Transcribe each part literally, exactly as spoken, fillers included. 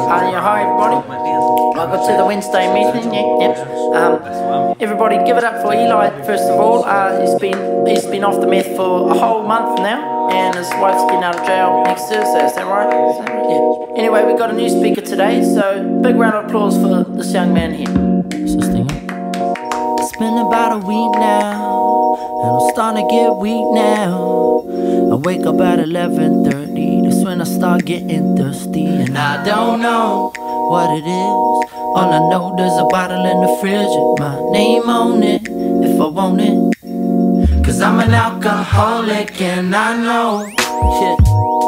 Uh, yeah, hi everybody. Welcome to the Wednesday meeting. Yeah, yep. Um, everybody, give it up for Eli. First of all, uh, he's been he's been off the meth for a whole month now, and his wife's getting out of jail next Thursday. Is that right? Is that right? Yeah. Anyway, we've got a new speaker today, so big round of applause for this young man here. What's this thing? It's been about a week now, and I'm starting to get weak now. I wake up at eleven thirty, that's when I start getting thirsty. And I don't know what it is, all I know there's a bottle in the fridge with my name on it, if I want it. Cause I'm an alcoholic and I know shit.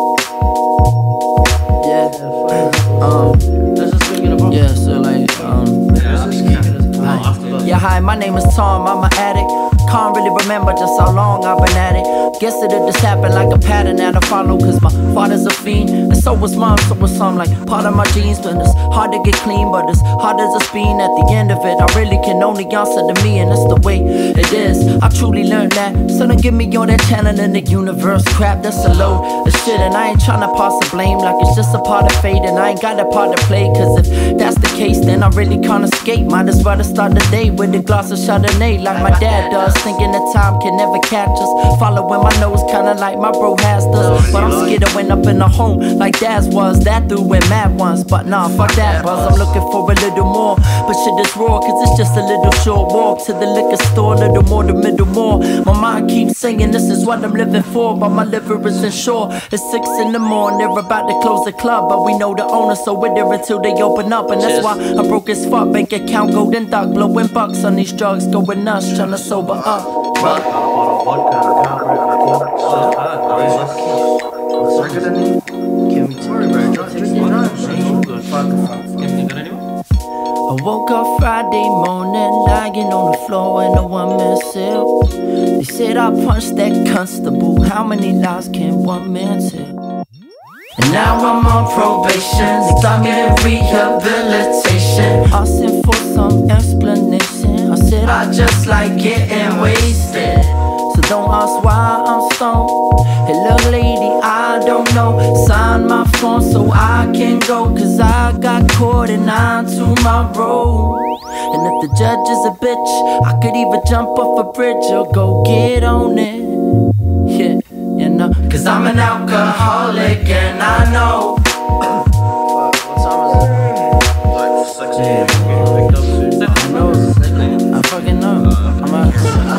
Yeah, um, yeah, so like, um, hi. Yeah, hi, my name is Tom, I'm an addict. Can't really remember just how long I've been at it. Guess it just happened like a pattern that I follow. Cause my father's a fiend, and so was mom, so was some like part of my genes. But it's hard to get clean, but it's hard as a speen. At the end of it, I really can only answer to me, and that's the way it is. I truly learned that. So don't give me all that channel in the universe crap. That's a load of shit, and I ain't tryna pass the blame like it's just a part of fate, and I ain't got a part to play. Cause if that's the case, then I really can't escape. Might as well start the day with a glass of Chardonnay like my dad does. Thinking that time can never catch us, following my nose kinda like my bro has does. But I'm scared of when up in a home like dad's was. That through when mad ones, but nah, fuck that buzz. I'm looking for a little more, but shit is raw, cause it's just a little short walk to the liquor store. Little more, the middle more. My mind keeps singing, this is what I'm living for, but my liver isn't sure. It's six in the morning, they're about to close the club, but we know the owner, so we're there until they open up. And that's why I'm broke as fuck, bank account golden duck, blowing bucks on these drugs, going nuts, tryna sober up. But I woke up Friday morning, lying on the floor in a one-man cell. They said I punched that constable. How many lies can one man tell? And now I'm on probation, stuck in rehabilitation. Asking for some explanation. I said I just like getting wasted, so don't ask why I'm stoned. Hey little lady, I don't know, sign my phone so I can go, cause I got caught and I'm to my road. And if the judge is a bitch, I could even jump off a bridge or go get on it. Yeah, you know, cause I'm an alcoholic and I know. What time is it? Yeah. I know. I fucking know. I'm out.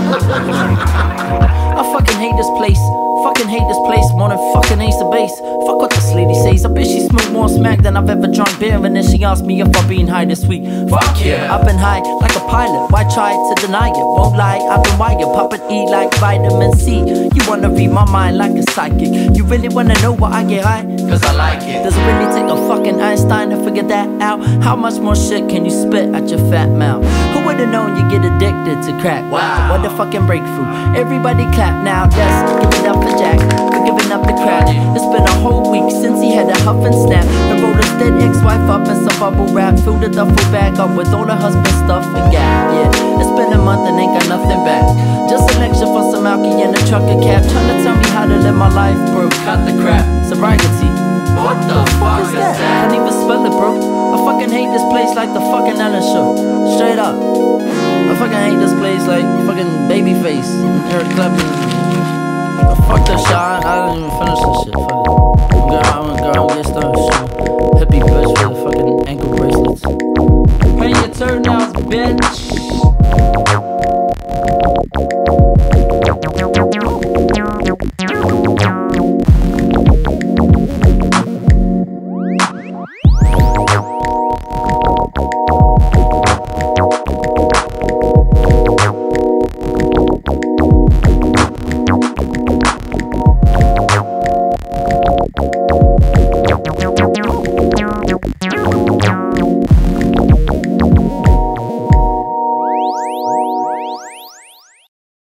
I fucking hate this place. Fucking hate this place more than fucking Ace of Base. Fuck what this lady says. I bet she smoked more smack than I've ever drunk beer. And then she asked me if I've been high this week. Fuck yeah, I've been high like a pilot. Why try to deny it? Won't lie, I've been wired. Pop and eat like vitamin C. You wanna read my mind like a psychic. You really wanna know why I get high? Cause I like it. Does it really take a fucking Einstein to figure that out? How much more shit can you spit at your fat mouth? Who would've known you get addicted to crack? Wow, what a fucking breakthrough. Everybody clap now, let's give it up for Jack for giving up the crowd. It's been a whole week since he had a huff and snap and rolled his dead ex-wife up in some bubble wrap, filled the duffel bag up with all her husband's stuff and gap. Yeah, it's been a month and ain't got nothing back. Just a lecture for some alky in a trucker cap, trying to tell me how to live my life, bro. Cut the crap, sobriety. What the fuck is that? I can't even spell it, bro. I fucking hate this place like the fucking Ellen show. Straight up, I fucking hate this place like fucking Babyface and Eric Clapton. Fuck that shit, I, I didn't even finish this shit, fuck it. Girl, I'm gonna go and get started. Hippie bitch with the fucking ankle bracelets. Pay your turn now, bitch.